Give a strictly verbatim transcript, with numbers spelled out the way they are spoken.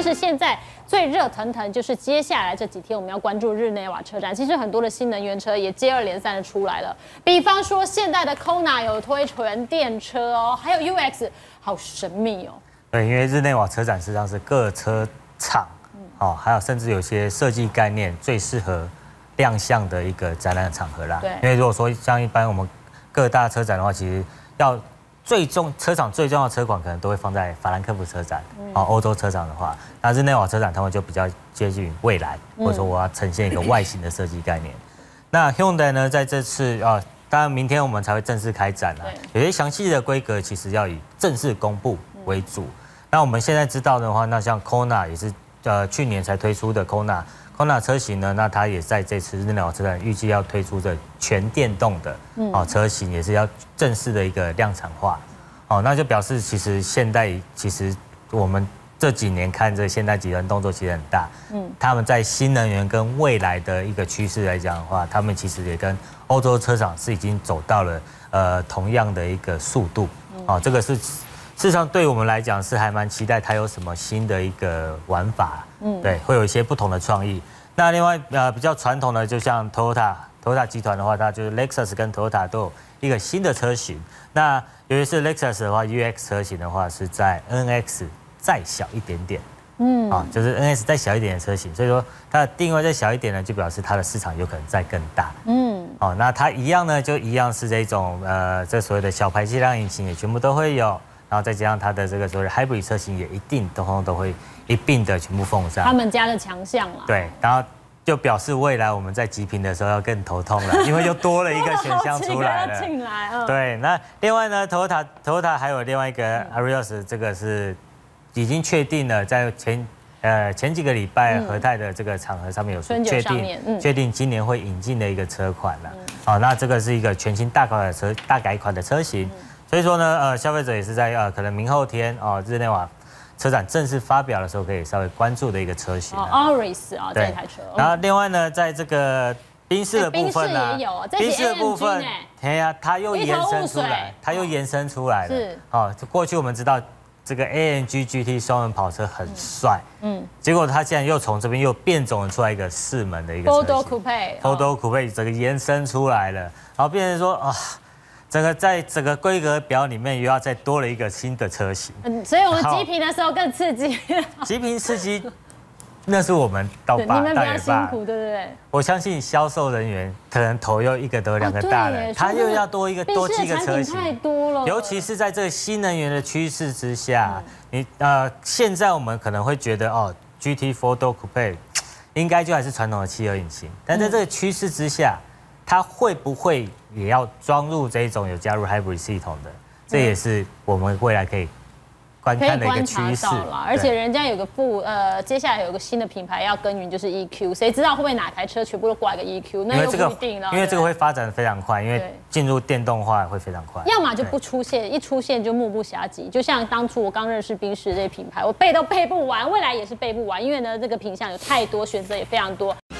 是现在最热腾腾就是接下来这几天我们要关注日内瓦车展。其实很多的新能源车也接二连三的出来了，比方说现代的 Kona 有推纯电车哦，还有 U X， 好神秘哦。 对，因为日内瓦车展实际上是各车厂哦，还有甚至有些设计概念最适合亮相的一个展览场合啦。 对， 因为如果说像一般我们各大车展的话，其实要最重车厂最重要的车款可能都会放在法兰克福车展，哦，欧洲车厂的话，那日内瓦车展他们就比较接近未来，或者说我要呈现一个外形的设计概念。那 Hyundai 呢，在这次啊，当然明天我们才会正式开展啦，有些详细的规格其实要以正式公布为主。那我们现在知道的话，那像 Kona 也是呃去年才推出的 Kona。Kona 车型呢，那它也在这次日内瓦车展预计要推出的全电动的哦车型，也是要正式的一个量产化。哦，那就表示其实现代其实我们这几年看这现代集团动作其实很大。嗯，他们在新能源跟未来的一个趋势来讲的话，他们其实也跟欧洲车厂是已经走到了呃同样的一个速度。哦，这个是。事实上，对我们来讲是还蛮期待它有什么新的一个玩法，嗯，对，会有一些不同的创意。那另外呃比较传统的，就像 Toyota，Toyota 集团的话，它就是 Lexus 跟 Toyota 都有一个新的车型。那尤其是 Lexus 的话 ，U X 车型的话是在 N X 再小一点点，嗯，啊，就是 N X 再小一点的车型，所以说它的定位再小一点呢，就表示它的市场有可能再更大，嗯，哦，那它一样呢，就一样是这种呃这所谓的小排气量引擎也全部都会有。然后再加上它的这个所谓的 hybrid 车型，也一定通通都会一并的全部奉上。 他们家的强项啦。 对，然后就表示未来我们在极品的时候要更头痛了，因为又多了一个选项出来了。 进来，嗯。 对，那另外呢 ，Toyota Toyota 还有另外一个 Arios， 这个是已经确定了，在前呃前几个礼拜和泰的这个场合上面有确定，嗯、确定今年会引进的一个车款了。好、嗯，那这个是一个全新大改的车大改款的车型。嗯，所以说呢，呃，消费者也是在呃，可能明后天哦，日内瓦车展正式发表的时候，可以稍微关注的一个车型。 哦 ，Auris 啊，这台车。 然后另外呢，在这个宾士的部分呢， 宾士也有， 宾士的部分，哎呀，它又延伸出来，它又延伸出来了。是。哦，过去我们知道这个 A M G G T 双门跑车很帅，嗯，结果它竟然又从这边又变种了出来一个四门的一个车型 ，Four Door Coupe，Four Door Coupe 整个延伸出来了，然后变成说啊。整个在整个规格表里面又要再多了一个新的车型， 嗯，所以我们极品的时候更刺激。 极品刺激，那是我们到爸，你们比较辛苦，对不对？ 我相信销售人员可能头又一个头两个大人，他又要多一个多几个车型， 太多了。 尤其是在这个新能源的趋势之下，你呃，现在我们可能会觉得哦 ，G T Four Door Coupe 应该就还是传统的汽油引擎，但在这个趋势之下。它会不会也要装入这种有加入 hybrid 系统的？这也是我们未来可以观看的一个趋势。 而且人家有个不呃，接下来有个新的品牌要耕耘，就是 E Q， 谁知道会不会哪台车全部都挂一个 E Q？ 那又不一定了。 因为这个会发展的非常快，因为进入电动化会非常快。 要么就不出现，一出现就目不暇接。就像当初我刚认识宾士这些品牌，我背都背不完，未来也是背不完，因为呢这个品项有太多，选择也非常多。